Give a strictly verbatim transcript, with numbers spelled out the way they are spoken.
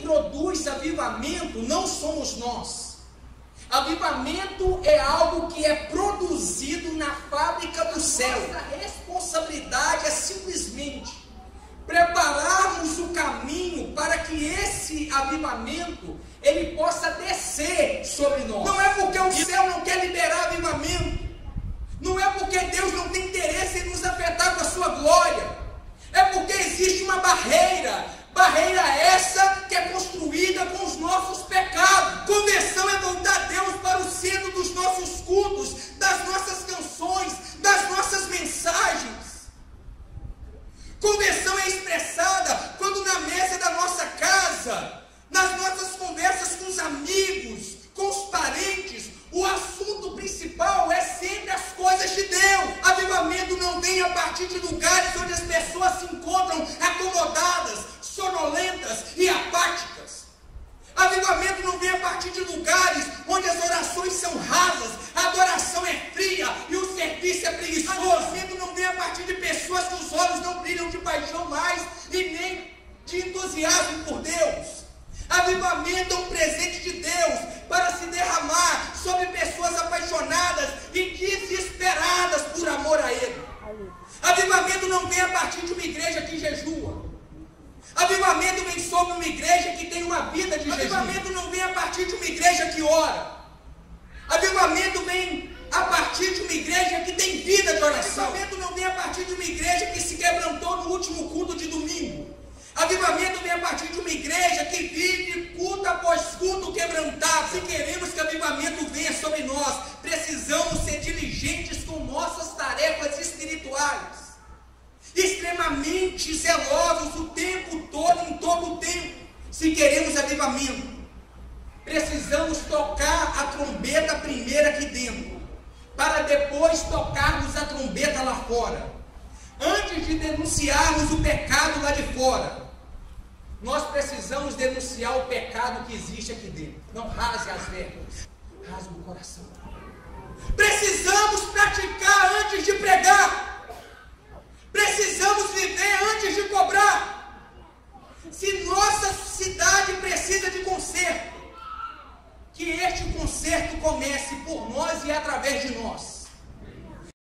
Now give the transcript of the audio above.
produz avivamento não somos nós. Avivamento é algo que é produzido na fábrica do céu. Nossa responsabilidade é simplesmente prepararmos o caminho para que esse avivamento ele possa descer sobre nós. Não é porque o céu não quer liberar avivamento, não é porque Deus não tem interesse em nos afetar com a sua glória, é porque existe uma barreira, barreira essa que é construída com os nossos pecados. Conversão é voltar Deus para o centro dos nossos cultos, das nossas canções, das nossas mensagens. Conversão é expressada quando na mesa da nossa casa, nas nossas conversas com os amigos, com os parentes, o assunto principal é sempre as coisas de Deus. Avivamento não vem a partir de lugares onde as pessoas se encontram acomodadas, sonolentas e apáticas. Avivamento não vem a partir de lugares onde as orações são rasas, a adoração é fria e o serviço é preguiçoso. Avivamento não vem a partir de pessoas que os olhos não brilham de paixão mais e nem de entusiasmo por Deus. Avivamento é um presente de Deus para se derramar sobre pessoas apaixonadas e desesperadas por amor a Ele. Avivamento não vem a partir de uma igreja que jejua. Avivamento vem sobre uma igreja que tem uma vida de jejum. Avivamento não vem a partir de uma igreja que ora. Avivamento vem a partir de uma igreja que tem vida de oração. Avivamento não vem a partir de uma igreja que se quebrantou no último culto de domingo. Avivamento vem a partir de uma igreja que vive culto após culto quebrantado. Se queremos que avivamento venha sobre nós, precisamos ser diligentes com nossas tarefas espirituais, extremamente zelosos o tempo todo, em todo o tempo. Se queremos avivamento, precisamos tocar a trombeta primeiro aqui dentro, para depois tocarmos a trombeta lá fora. Antes de denunciarmos o pecado lá de fora, nós precisamos denunciar o pecado que existe aqui dentro. Não rasgue as vestes, rasgue o coração. Precisamos praticar antes de pregar. Precisamos viver antes de cobrar. Se nossa cidade precisa de conserto, que este conserto comece por nós e através de nós.